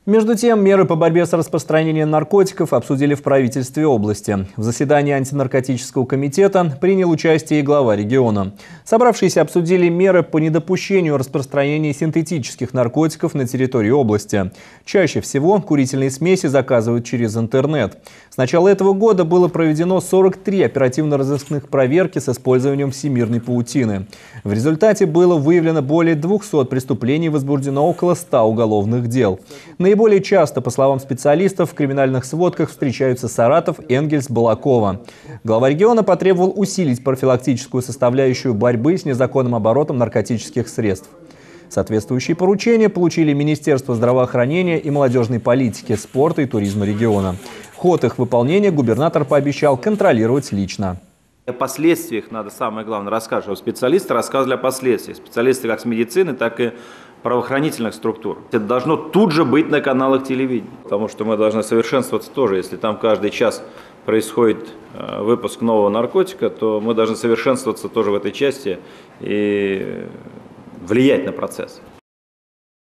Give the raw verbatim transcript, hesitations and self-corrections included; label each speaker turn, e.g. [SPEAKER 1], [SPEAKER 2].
[SPEAKER 1] Между тем, меры по борьбе с распространением наркотиков обсудили в правительстве области. В заседании антинаркотического комитета принял участие и глава региона. Собравшиеся обсудили меры по недопущению распространения синтетических наркотиков на территории области. Чаще всего курительные смеси заказывают через интернет. С начала этого года было проведено сорок три оперативно-розыскных проверки с использованием всемирной паутины. В результате было выявлено более двухсот преступлений и возбуждено около ста уголовных дел. Наиболее часто, по словам специалистов, в криминальных сводках встречаются Саратов, Энгельс, Балаково. Глава региона потребовал усилить профилактическую составляющую борьбы с незаконным оборотом наркотических средств. Соответствующие поручения получили Министерство здравоохранения и молодежной политики, спорта и туризма региона. Ход их выполнения губернатор пообещал контролировать лично.
[SPEAKER 2] О последствиях надо, самое главное, рассказывать. Специалисты рассказывали о последствиях. Специалисты как с медицины, так и правоохранительных структур. Это должно тут же быть на каналах телевидения. Потому что мы должны совершенствоваться тоже. Если там каждый час происходит выпуск нового наркотика, то мы должны совершенствоваться тоже в этой части и влиять на процесс.